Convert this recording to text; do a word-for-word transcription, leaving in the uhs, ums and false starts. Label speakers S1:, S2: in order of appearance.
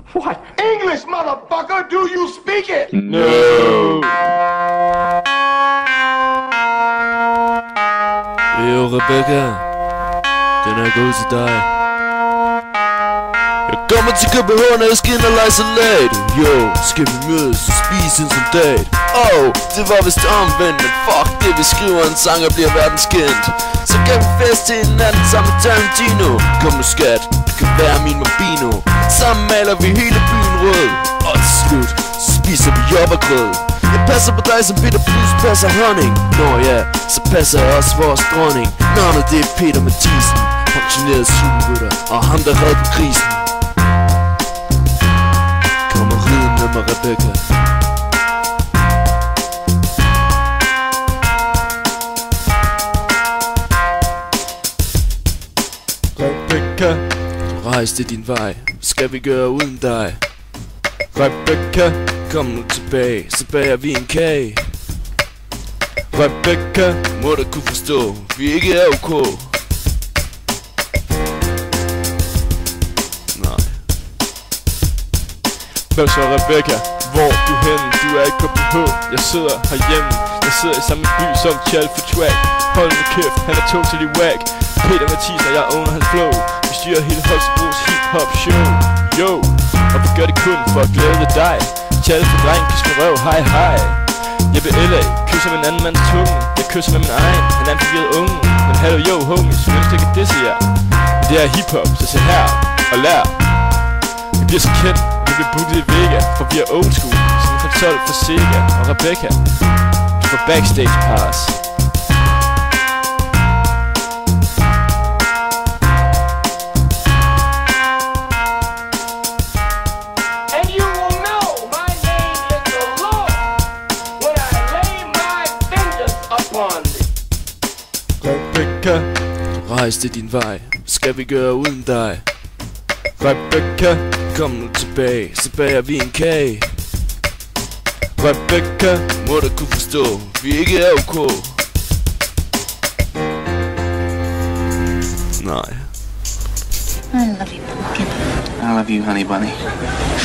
S1: What? English, motherfucker! Do you speak it?
S2: No!
S3: Jo, Re-bec-ca, den er god til dig. Jeg kommer til København, og jeg skal ind og lege salat. Jo, skal vi mødes og spise en soldat. Oh, det var vist omvendt, men fuck det, vi skriver en sang og bliver verdenskendt. Så kan vi feste hele natten sammen med Tarantino. Kom nu skat, du kan være min bambino. Sammen maler vi hele byen rød. Og til slut, så spiser vi jobbergrød. Jeg passer på dig som Peter Plys passer honning. Nå ja, så passer jeg også vores dronning. Navnet det er Peter Mathiesen, pensioneret cykelrytter og ham der redde på krisen. Kom og ride med mig, Re-bec-ca.
S2: Re-bec-ca,
S3: Rejs til din vej, skal vi gøre uden dig.
S2: Re-bec-ca,
S3: Kom nu tilbage, så bager vi en kage.
S2: Re-bec-ca,
S3: Må du kunne forstå, vi ikke er ok. Nej.
S2: Hvad så, Re-bec-ca? Hvor er du henne? Du er ikke på H. Jeg sidder herhjemme. Jeg sidder i samme by som Tjal for track. Hold nu kæft, han er totally whack. Peter Plys og jeg owner hans flow. Vi styrer hele Holstebros hip-hop show. Yo, og vi gør det kun for at glæde dig. Tjal for dreng, kys med røv, hej hej. Jeg vil L A, kysser med en anden mands tunge. Jeg kysser med min egen, han er en forvirret unge. Men hallo yo homies, vi ønsker ikke at disse jer. Det er hiphop, så se her og lær. Vi bliver så kendt, vi bliver booket i Vega. For vi er old school, som en konsol for Sega. Og Re-bec-ca, du får backstage pass.
S1: And you will know my name is the Lord when I lay my vengeance upon thee.
S2: Re-bec-ca,
S3: Rejs til din vej, skal vi gøre uden dig.
S2: Re-bec-ca,
S3: Kom nu tilbage, så bager vi en kage.
S2: Re-bec-ca,
S3: Må du kunne forstå, vi ikke er ok. Nej.
S4: I love you, pumpkin.
S5: I love you, honey bunny.